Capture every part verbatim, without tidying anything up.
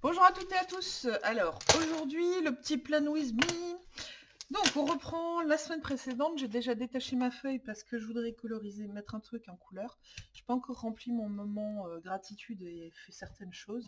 Bonjour à toutes et à tous. Alors, aujourd'hui, le petit plan with me. Donc, on reprend la semaine précédente. J'ai déjà détaché ma feuille parce que je voudrais coloriser, mettre un truc en couleur. Je n'ai pas encore rempli mon moment euh, gratitude et fait certaines choses.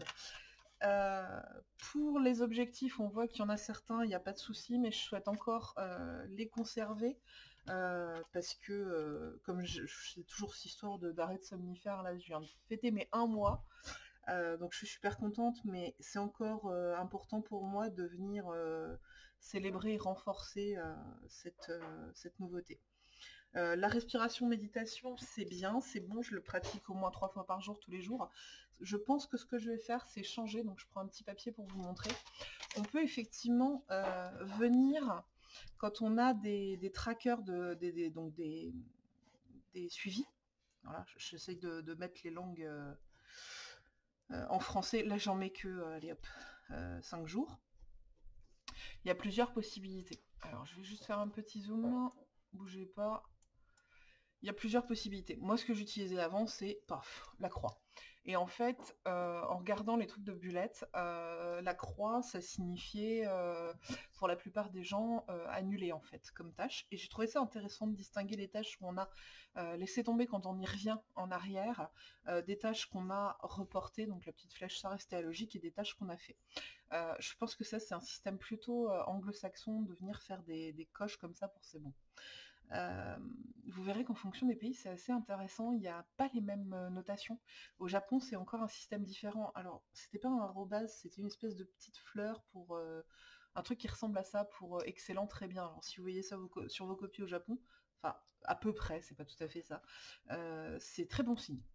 Euh, pour les objectifs, on voit qu'il y en a certains, il n'y a pas de souci, mais je souhaite encore euh, les conserver. Euh, parce que, euh, comme c'est toujours cette histoire d'arrêt de, de somnifère, là, je viens de fêter mes un mois. Euh, donc je suis super contente, mais c'est encore euh, important pour moi de venir euh, célébrer et renforcer euh, cette, euh, cette nouveauté. Euh, la respiration méditation, c'est bien, c'est bon, je le pratique au moins trois fois par jour, tous les jours. Je pense que ce que je vais faire, c'est changer, donc je prends un petit papier pour vous montrer. On peut effectivement euh, venir, quand on a des, des trackers, de, des, des, donc des, des suivis, voilà, j'essaie de, de mettre les langues... Euh, Euh, en français, là j'en mets que, euh, allez hop, euh, cinq jours. Il y a plusieurs possibilités. Alors je vais juste faire un petit zoom, bougez pas. Il y a plusieurs possibilités. Moi ce que j'utilisais avant c'est, paf, la croix. Et en fait, euh, en regardant les trucs de Bullet, euh, la croix ça signifiait, euh, pour la plupart des gens, euh, annuler en fait, comme tâche. Et j'ai trouvé ça intéressant de distinguer les tâches où on a euh, laissé tomber quand on y revient en arrière, euh, des tâches qu'on a reportées, donc la petite flèche ça restait à logique, et des tâches qu'on a fait. Euh, je pense que ça c'est un système plutôt euh, anglo-saxon, de venir faire des, des coches comme ça pour c'est bon. Euh, vous verrez qu'en fonction des pays, c'est assez intéressant. Il n'y a pas les mêmes euh, notations. Au Japon, c'est encore un système différent. Alors, c'était pas un arrobase, c'était une espèce de petite fleur pour euh, un truc qui ressemble à ça pour euh, excellent, très bien. Alors, si vous voyez ça vos sur vos copies au Japon, enfin, à peu près, c'est pas tout à fait ça, euh, c'est très bon signe.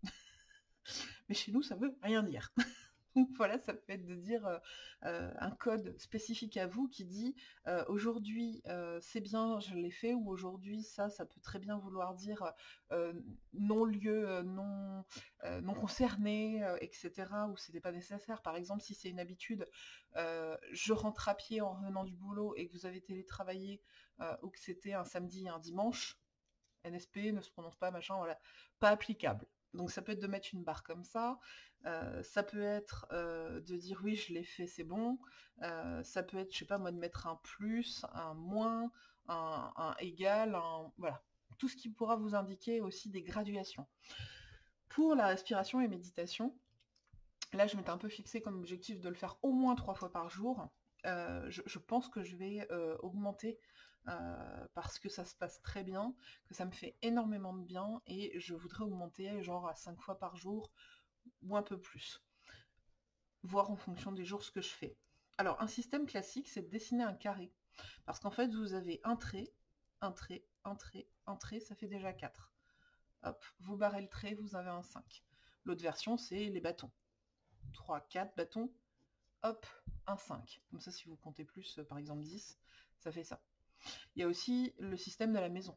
Mais chez nous, ça veut rien dire. Donc voilà, ça peut être de dire euh, euh, un code spécifique à vous qui dit euh, aujourd'hui euh, c'est bien, je l'ai fait, ou aujourd'hui ça, ça peut très bien vouloir dire euh, non-lieu, euh, non, euh, non concerné, euh, et cetera, ou c'était pas nécessaire. Par exemple, si c'est une habitude, euh, je rentre à pied en revenant du boulot et que vous avez télétravaillé, euh, ou que c'était un samedi et un dimanche, N S P ne se prononce pas, machin, voilà, pas applicable. Donc ça peut être de mettre une barre comme ça, euh, ça peut être euh, de dire oui je l'ai fait, c'est bon, euh, ça peut être, je sais pas moi, de mettre un plus, un moins, un, un égal, un, voilà, tout ce qui pourra vous indiquer aussi des graduations. Pour la respiration et méditation, là je m'étais un peu fixé comme objectif de le faire au moins trois fois par jour. Euh, je, je pense que je vais euh, augmenter euh, parce que ça se passe très bien, que ça me fait énormément de bien, et je voudrais augmenter genre à cinq fois par jour ou un peu plus, voir en fonction des jours ce que je fais. Alors un système classique, c'est de dessiner un carré, parce qu'en fait vous avez un trait, un trait, un trait, un trait, ça fait déjà quatre. Hop, vous barrez le trait, vous avez un cinq. L'autre version, c'est les bâtons. trois, quatre bâtons, hop, un cinq. Comme ça, si vous comptez plus, par exemple dix, ça fait ça. Il y a aussi le système de la maison.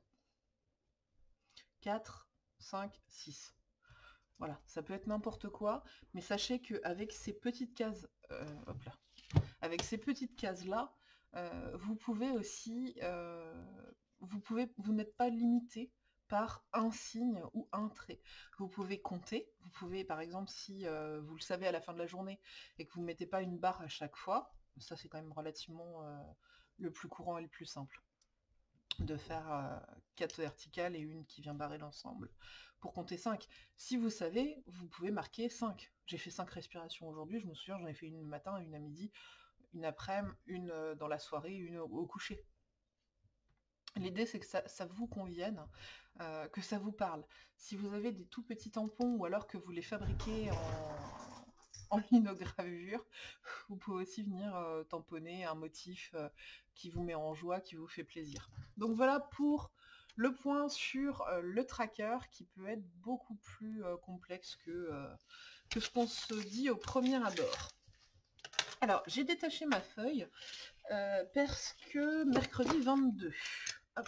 quatre, cinq, six. Voilà, ça peut être n'importe quoi, mais sachez qu'avec ces petites cases, euh, hop là, avec ces petites cases-là, euh, vous pouvez aussi, euh, vous pouvez, vous n'êtes pas limité par un signe ou un trait. Vous pouvez compter, vous pouvez par exemple, si euh, vous le savez à la fin de la journée et que vous ne mettez pas une barre à chaque fois, ça c'est quand même relativement euh, le plus courant et le plus simple, de faire euh, quatre verticales et une qui vient barrer l'ensemble, pour compter cinq. Si vous savez, vous pouvez marquer cinq. J'ai fait cinq respirations aujourd'hui, je me souviens, j'en ai fait une le matin, une à midi, une après-midi, une euh, dans la soirée, une au, au coucher. L'idée, c'est que ça, ça vous convienne, euh, que ça vous parle. Si vous avez des tout petits tampons, ou alors que vous les fabriquez en, en linogravure, vous pouvez aussi venir euh, tamponner un motif euh, qui vous met en joie, qui vous fait plaisir. Donc voilà pour le point sur euh, le tracker, qui peut être beaucoup plus euh, complexe que, euh, que ce qu'on se dit au premier abord. Alors, j'ai détaché ma feuille euh, parce que mercredi vingt-deux, hop,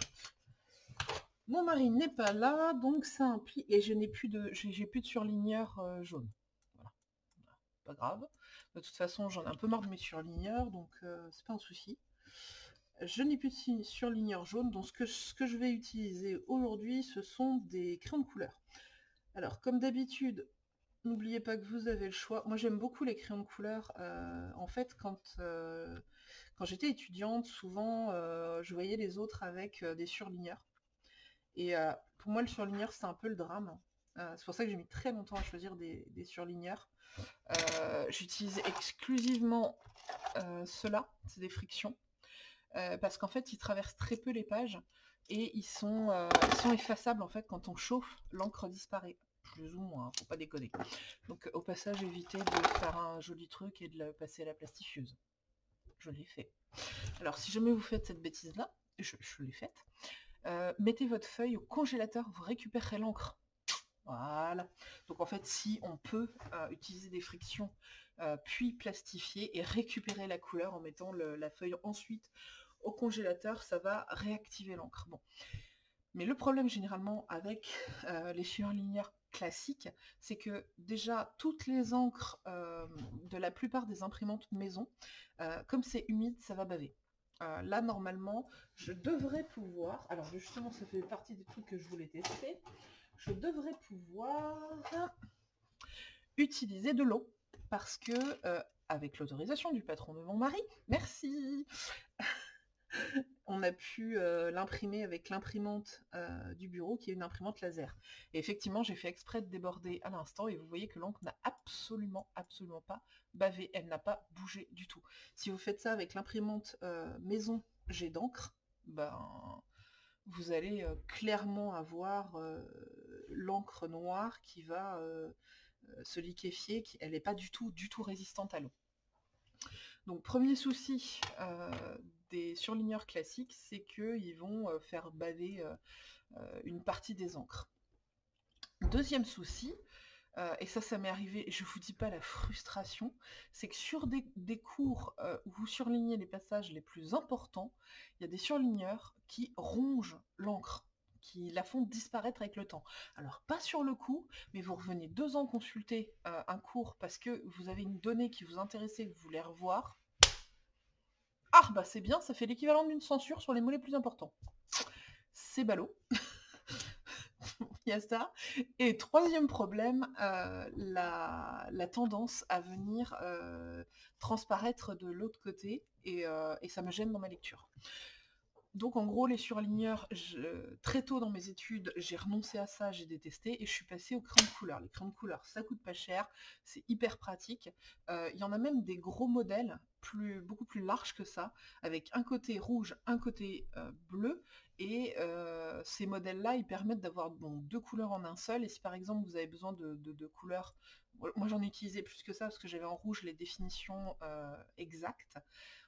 mon mari n'est pas là, donc ça implique, et je n'ai plus de, j'ai plus de surligneur euh, jaune. Voilà, pas grave. De toute façon, j'en ai un peu marre de mes surligneurs, donc euh, c'est pas un souci. Je n'ai plus de surligneur jaune, donc ce que, ce que je vais utiliser aujourd'hui, ce sont des crayons de couleur. Alors, comme d'habitude, n'oubliez pas que vous avez le choix. Moi, j'aime beaucoup les crayons de couleur. Euh, en fait, quand, euh, quand j'étais étudiante, souvent, euh, je voyais les autres avec euh, des surligneurs. Et euh, pour moi, le surligneur, c'est un peu le drame. Euh, c'est pour ça que j'ai mis très longtemps à choisir des, des surligneurs. Euh, J'utilise exclusivement euh, ceux-là, c'est des frictions. Euh, parce qu'en fait, ils traversent très peu les pages. Et ils sont, euh, ils sont effaçables, en fait, quand on chauffe, l'encre disparaît. Plus ou moins, faut pas déconner. Donc au passage, évitez de faire un joli truc et de le passer à la plastifieuse. Je l'ai fait. Alors si jamais vous faites cette bêtise-là, je, je l'ai faite, euh, mettez votre feuille au congélateur, vous récupérerez l'encre. Voilà. Donc en fait, si on peut euh, utiliser des frictions, euh, puis plastifier et récupérer la couleur en mettant le, la feuille ensuite au congélateur, ça va réactiver l'encre. Bon. Mais le problème généralement avec euh, les surligneurs classiques, c'est que déjà toutes les encres euh, de la plupart des imprimantes maison, euh, comme c'est humide, ça va baver. Euh, là normalement, je devrais pouvoir, alors justement ça fait partie des trucs que je voulais tester, je devrais pouvoir utiliser de l'eau, parce que, euh, avec l'autorisation du patron de mon mari, merci, on a pu euh, l'imprimer avec l'imprimante euh, du bureau, qui est une imprimante laser. Et effectivement, j'ai fait exprès de déborder à l'instant, et vous voyez que l'encre n'a absolument, absolument pas bavé, elle n'a pas bougé du tout. Si vous faites ça avec l'imprimante euh, maison jet d'encre, ben, vous allez euh, clairement avoir euh, l'encre noire qui va euh, se liquéfier, qui, elle n'est pas du tout, du tout résistante à l'eau. Donc premier souci euh, des surligneurs classiques, c'est qu'ils vont euh, faire baver euh, euh, une partie des encres. Deuxième souci, euh, et ça ça m'est arrivé, je vous dis pas la frustration, c'est que sur des, des cours euh, où vous surlignez les passages les plus importants, il y a des surligneurs qui rongent l'encre, qui la font disparaître avec le temps. Alors pas sur le coup, mais vous revenez deux ans consulter euh, un cours parce que vous avez une donnée qui vous intéressait, que vous voulez revoir. Ah bah c'est bien, ça fait l'équivalent d'une censure sur les mots les plus importants. C'est ballot. Il y a ça. Et troisième problème, euh, la, la tendance à venir euh, transparaître de l'autre côté, et, euh, et ça me gêne dans ma lecture. Donc en gros, les surligneurs, je, très tôt dans mes études, j'ai renoncé à ça, j'ai détesté, et je suis passée aux crayons de couleur. Les crayons de couleur, ça coûte pas cher, c'est hyper pratique. Euh, il y en a même des gros modèles, plus, beaucoup plus larges que ça, avec un côté rouge, un côté euh, bleu, et euh, ces modèles-là, ils permettent d'avoir bon, deux couleurs en un seul, et si par exemple vous avez besoin de, de, de couleurs, moi j'en utilisais plus que ça, parce que j'avais en rouge les définitions euh, exactes.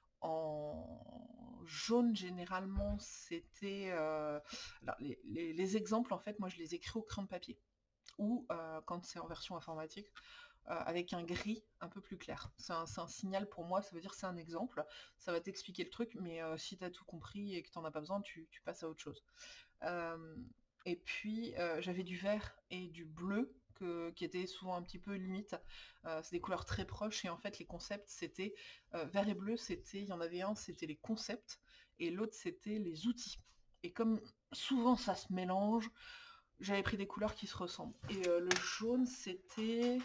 En jaune, généralement, c'était... Euh... Alors, les, les, les exemples, en fait, moi, je les écris au crayon de papier. Ou, euh, quand c'est en version informatique, euh, avec un gris un peu plus clair. C'est un, un signal pour moi, ça veut dire que c'est un exemple. Ça va t'expliquer le truc, mais euh, si tu as tout compris et que tu n'en as pas besoin, tu, tu passes à autre chose. Euh, et puis, euh, j'avais du vert et du bleu, Que, qui étaient souvent un petit peu limite. Euh, c'est des couleurs très proches, et en fait les concepts c'était euh, vert et bleu, c'était, il y en avait un c'était les concepts et l'autre c'était les outils. Et comme souvent ça se mélange, j'avais pris des couleurs qui se ressemblent. Et euh, le jaune c'était,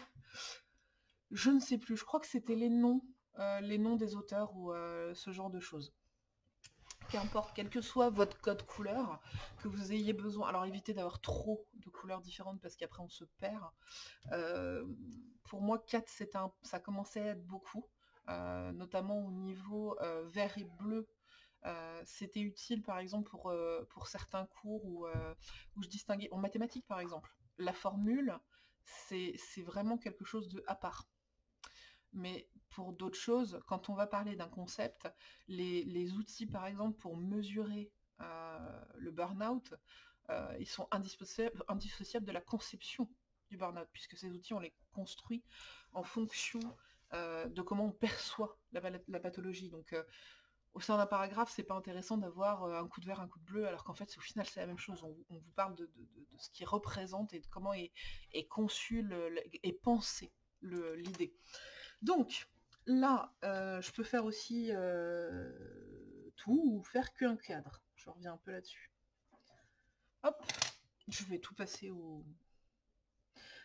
je ne sais plus, je crois que c'était les noms, euh, les noms des auteurs ou euh, ce genre de choses. Qu'importe, quel que soit votre code couleur, que vous ayez besoin, alors évitez d'avoir trop de couleurs différentes parce qu'après on se perd. Euh, pour moi, quatre, un, ça commençait à être beaucoup, euh, notamment au niveau euh, vert et bleu. Euh, c'était utile par exemple pour, euh, pour certains cours où, euh, où je distinguais, en mathématiques par exemple, la formule, c'est vraiment quelque chose de à part. Mais pour d'autres choses, quand on va parler d'un concept, les, les outils par exemple pour mesurer euh, le burn-out, euh, ils sont indissociables, indissociables de la conception du burn-out, puisque ces outils on les construit en fonction euh, de comment on perçoit la, la pathologie. Donc euh, au sein d'un paragraphe, c'est pas intéressant d'avoir euh, un coup de vert, un coup de bleu, alors qu'en fait au final c'est la même chose. On, on vous parle de, de, de, de ce qui représente et de comment est, est conçu le, le, et pensé l'idée. Donc, là, euh, je peux faire aussi euh, tout ou faire qu'un cadre. Je reviens un peu là-dessus. Hop, je vais tout passer au...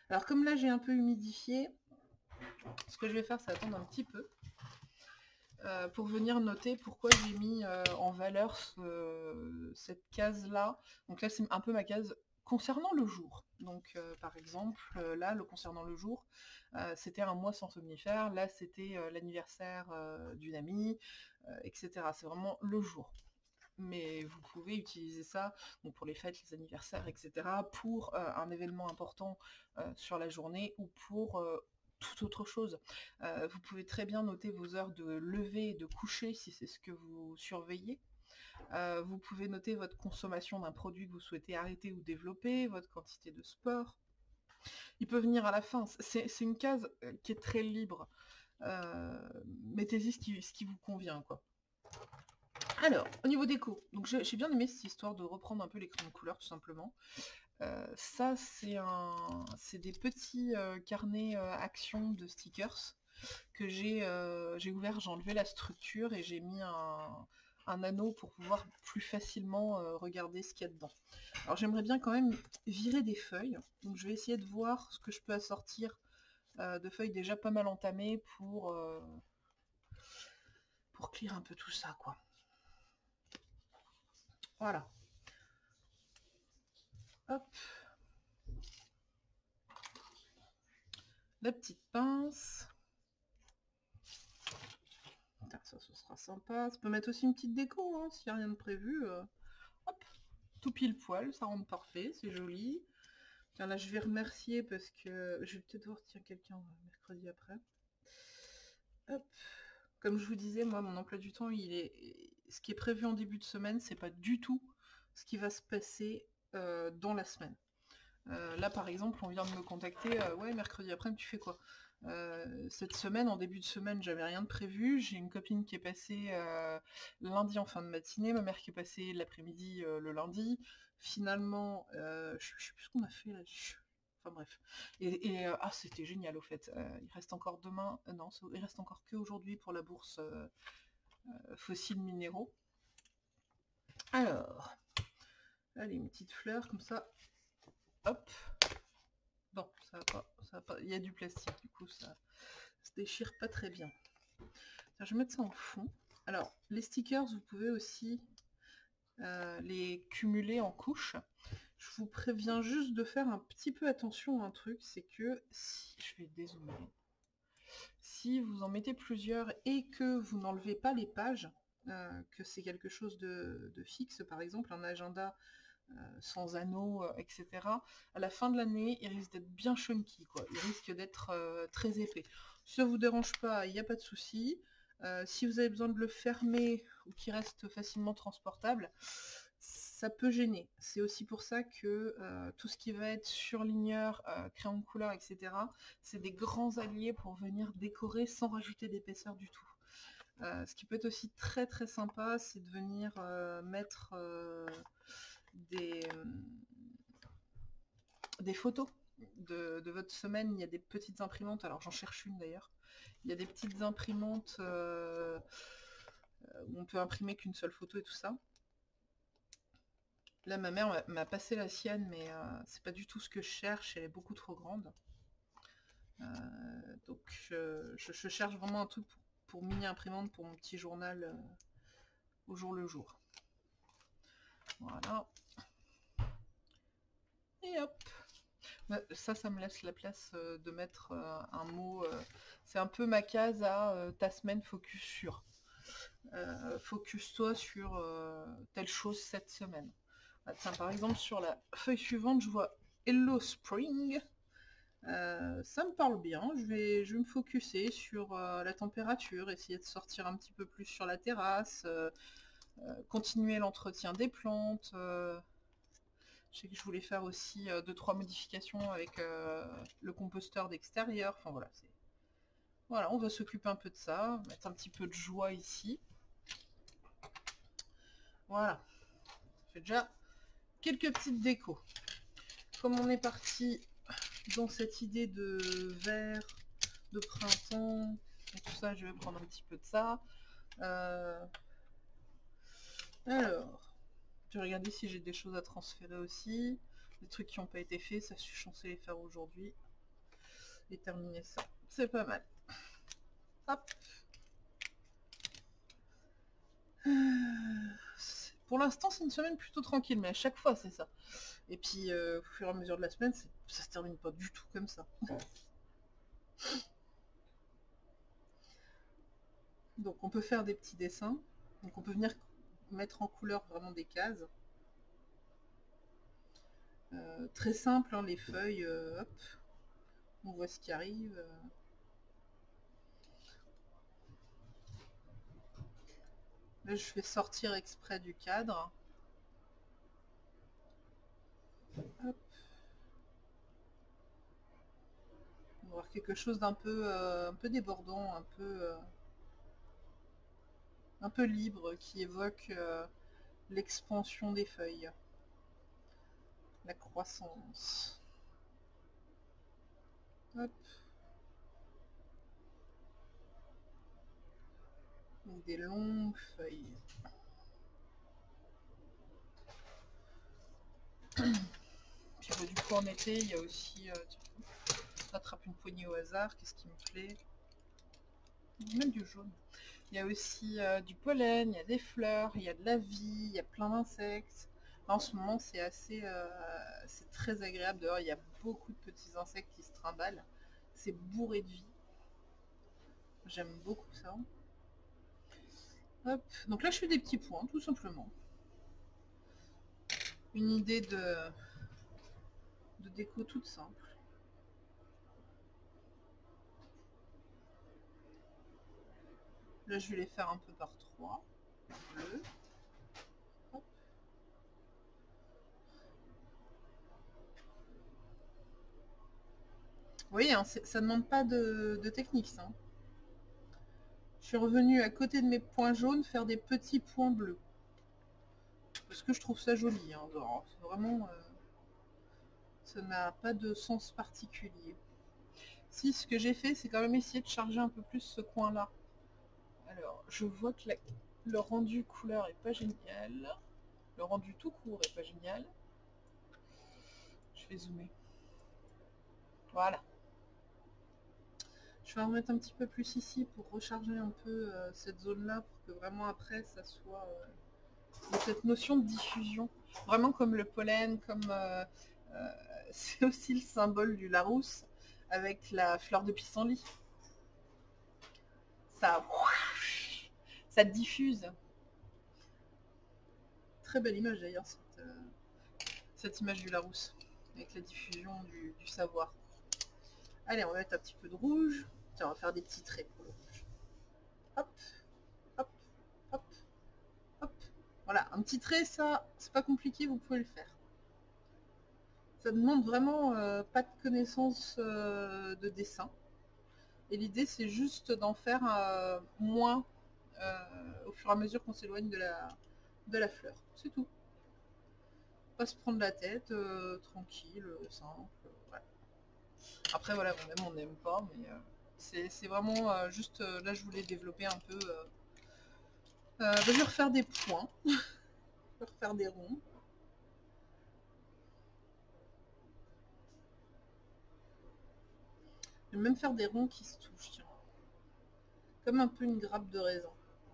Alors comme là j'ai un peu humidifié, ce que je vais faire c'est attendre un petit peu euh, pour venir noter pourquoi j'ai mis euh, en valeur ce, cette case là. Donc là c'est un peu ma case concernant le jour. Donc euh, par exemple euh, là le concernant le jour euh, c'était un mois sans somnifère, là c'était euh, l'anniversaire euh, d'une amie, euh, et cetera. C'est vraiment le jour. Mais vous pouvez utiliser ça donc pour les fêtes, les anniversaires, et cetera, pour euh, un événement important euh, sur la journée ou pour euh, toute autre chose. Euh, vous pouvez très bien noter vos heures de lever et de coucher si c'est ce que vous surveillez. Euh, vous pouvez noter votre consommation d'un produit que vous souhaitez arrêter ou développer, votre quantité de sport. Il peut venir à la fin. C'est une case qui est très libre. Euh, Mettez-y ce qui, ce qui vous convient, quoi. Alors, au niveau déco, donc j'ai bien aimé cette histoire de reprendre un peu les crayons de couleur, tout simplement. Euh, ça, c'est un, c'est des petits euh, carnets euh, actions de stickers que j'ai euh, j'ai ouvert, j'ai enlevé la structure et j'ai mis un, un anneau pour pouvoir plus facilement euh, regarder ce qu'il y a dedans. Alors j'aimerais bien quand même virer des feuilles, donc je vais essayer de voir ce que je peux assortir euh, de feuilles déjà pas mal entamées pour, euh, pour clear un peu tout ça, quoi. Voilà. Hop. La petite pince. Ça, ce sera sympa. Ça peut mettre aussi une petite déco, hein, s'il n'y a rien de prévu. Euh, hop, tout pile poil, ça rentre parfait, c'est joli. Tiens, là, je vais remercier parce que je vais peut-être voir, tiens, quelqu'un mercredi après. Hop. Comme je vous disais, moi, mon emploi du temps, il est... ce qui est prévu en début de semaine, c'est pas du tout ce qui va se passer euh, dans la semaine. Euh, là, par exemple, on vient de me contacter, euh, ouais, mercredi après, tu fais quoi? Euh, cette semaine, en début de semaine, j'avais rien de prévu. J'ai une copine qui est passée euh, lundi en fin de matinée, ma mère qui est passée l'après-midi euh, le lundi. Finalement, euh, je, je sais plus ce qu'on a fait là. Je... Enfin bref. Et, et euh, ah, c'était génial au fait. Euh, il reste encore demain, euh, non, il reste encore que aujourd'hui pour la bourse euh, euh, fossiles minéraux. Alors, allez, une petite fleur comme ça. Hop. Non, ça va pas, ça va pas. Il y a du plastique, du coup ça se déchire pas très bien. Alors, je vais mettre ça en fond. Alors, les stickers, vous pouvez aussi euh, les cumuler en couches. Je vous préviens juste de faire un petit peu attention à un truc, c'est que si je vais dézoomer, si vous en mettez plusieurs et que vous n'enlevez pas les pages, euh, que c'est quelque chose de, de fixe, par exemple un agenda euh, sans anneaux, euh, et cetera. À la fin de l'année, il risque d'être bien chunky, quoi. Il risque d'être euh, très épais. Si ça vous dérange pas, il n'y a pas de souci. Euh, si vous avez besoin de le fermer ou qu'il reste facilement transportable, ça peut gêner. C'est aussi pour ça que euh, tout ce qui va être surligneur, euh, crayon de couleur, et cetera, c'est des grands alliés pour venir décorer sans rajouter d'épaisseur du tout. Euh, ce qui peut être aussi très très sympa, c'est de venir euh, mettre euh, des, des photos de, de votre semaine. Il y a des petites imprimantes, alors j'en cherche une d'ailleurs. Il y a des petites imprimantes euh, où on peut imprimer qu'une seule photo et tout ça. Là, ma mère m'a passé la sienne, mais euh, c'est pas du tout ce que je cherche, elle est beaucoup trop grande. Euh, donc je, je, je cherche vraiment un truc pour, pour mini-imprimante pour mon petit journal euh, au jour le jour. Voilà. Et hop. Ça, ça me laisse la place euh, de mettre euh, un mot. Euh, c'est un peu ma case à euh, ta semaine focus sur. Euh, focus-toi sur euh, telle chose cette semaine. Ah, tiens, par exemple, sur la feuille suivante, je vois Hello Spring. Euh, ça me parle bien. Je vais, je vais me focuser sur euh, la température, essayer de sortir un petit peu plus sur la terrasse, euh, euh, continuer l'entretien des plantes. Euh, je sais que je voulais faire aussi euh, deux trois modifications avec euh, le composteur d'extérieur. Enfin voilà, c'est voilà, on va s'occuper un peu de ça, mettre un petit peu de joie ici. Voilà, j'ai déjà quelques petites décos. Comme on est parti dans cette idée de vert, de printemps, et tout ça, je vais prendre un petit peu de ça. Euh... Alors, je vais regarder si j'ai des choses à transférer aussi. Des trucs qui n'ont pas été faits, ça je suis censée les faire aujourd'hui. et terminer ça. C'est pas mal. Hop. Pour l'instant, c'est une semaine plutôt tranquille, mais à chaque fois, c'est ça. Et puis, euh, au fur et à mesure de la semaine, ça se termine pas du tout comme ça. Donc, on peut faire des petits dessins. Donc, on peut venir mettre en couleur vraiment des cases. Euh, très simple, hein, les feuilles, euh, hop, on voit ce qui arrive. Là, je vais sortir exprès du cadre. Hop. On va voir quelque chose d'un peu, euh, un peu débordant, un peu, euh, un peu libre, qui évoque euh, l'expansion des feuilles, la croissance. Hop. Donc des longues feuilles. Puis bah, du coup en été, il y a aussi... Euh, tiens, attrape une poignée au hasard, qu'est-ce qui me plaît? Même du jaune. Il y a aussi euh, du pollen, il y a des fleurs, il y a de la vie, il y a plein d'insectes. En ce moment, c'est assez... Euh, c'est très agréable dehors, il y a beaucoup de petits insectes qui se trimballent. C'est bourré de vie. J'aime beaucoup ça. Hop. Donc là, je fais des petits points, tout simplement. Une idée de, de déco toute simple. Là, je vais les faire un peu par trois. Bleu. Hop. Vous voyez, hein, ça ne demande pas de, de technique, ça. Je suis revenue à côté de mes points jaunes faire des petits points bleus. Parce que je trouve ça joli. Hein. Vraiment, euh, ça n'a pas de sens particulier. Si, ce que j'ai fait, c'est quand même essayer de charger un peu plus ce coin-là. Alors, je vois que la, le rendu couleur est pas génial. Le rendu tout court est pas génial. Je vais zoomer. Voilà. Je vais en remettre un petit peu plus ici pour recharger un peu euh, cette zone-là pour que vraiment après, ça soit... Euh, cette notion de diffusion. Vraiment comme le pollen, comme... Euh, euh, c'est aussi le symbole du Larousse avec la fleur de pissenlit. Ça... Ça diffuse. Très belle image d'ailleurs, cette, euh, cette image du Larousse, avec la diffusion du, du savoir. Allez, on va mettre un petit peu de rouge. Tiens, on va faire des petits traits pour le rouge. Hop, hop, hop, hop. Voilà, un petit trait, ça, c'est pas compliqué, vous pouvez le faire. Ça demande vraiment euh, pas de connaissance euh, de dessin. Et l'idée, c'est juste d'en faire euh, moins euh, au fur et à mesure qu'on s'éloigne de la, de la fleur. C'est tout. Pas se prendre la tête, euh, tranquille, simple. Voilà. Après, voilà, on aime, on n'aime pas, mais euh, c'est vraiment euh, juste... Euh, là, je voulais développer un peu... Euh, euh, je vais refaire des points. Je vais refaire des ronds. Je vais même faire des ronds qui se touchent, tiens. Comme un peu une grappe de raisin.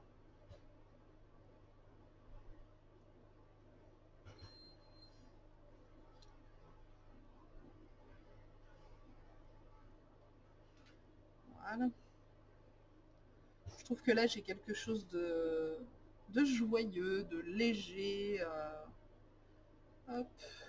Voilà. Je trouve que là, j'ai quelque chose de, de joyeux, de léger. Euh... Hop.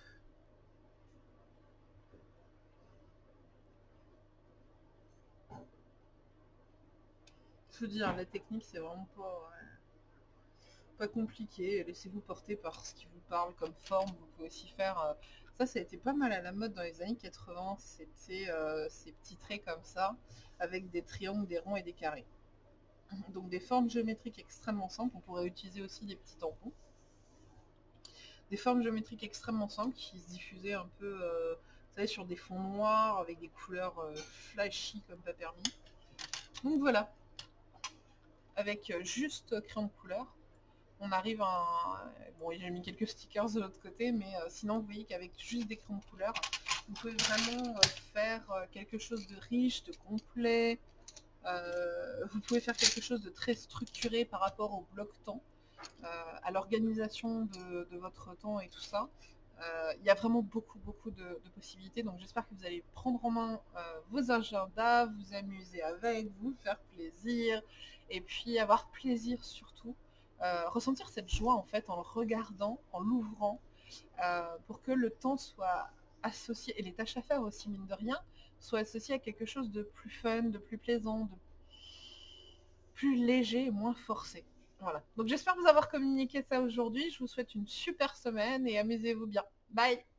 Je veux dire, la technique, c'est vraiment pas, ouais, pas compliqué. Laissez-vous porter par ce qui vous parle comme forme. Vous pouvez aussi faire... Euh... Ça, ça a été pas mal à la mode dans les années quatre-vingts. C'était euh, ces petits traits comme ça, avec des triangles, des ronds et des carrés. Donc des formes géométriques extrêmement simples. On pourrait utiliser aussi des petits tampons. Des formes géométriques extrêmement simples qui se diffusaient un peu, euh, vous savez, sur des fonds noirs avec des couleurs euh, flashy comme pas permis. Donc voilà, avec juste crayon de couleur, on arrive à un... Bon, j'ai mis quelques stickers de l'autre côté, mais euh, sinon vous voyez qu'avec juste des crayons de couleur, Vous pouvez vraiment euh, faire euh, quelque chose de riche, de complet. Euh, vous pouvez faire quelque chose de très structuré par rapport au bloc-temps, euh, à l'organisation de, de votre temps et tout ça. Euh, il y a vraiment beaucoup, beaucoup de, de possibilités. Donc j'espère que vous allez prendre en main euh, vos agendas, vous amuser avec, vous faire plaisir, et puis avoir plaisir surtout. Euh, ressentir cette joie en fait en le regardant, en l'ouvrant, euh, pour que le temps soit associé, et les tâches à faire aussi mine de rien, soient associées à quelque chose de plus fun, de plus plaisant, de plus léger et moins forcé. Voilà. Donc j'espère vous avoir communiqué ça aujourd'hui. Je vous souhaite une super semaine et amusez-vous bien. Bye!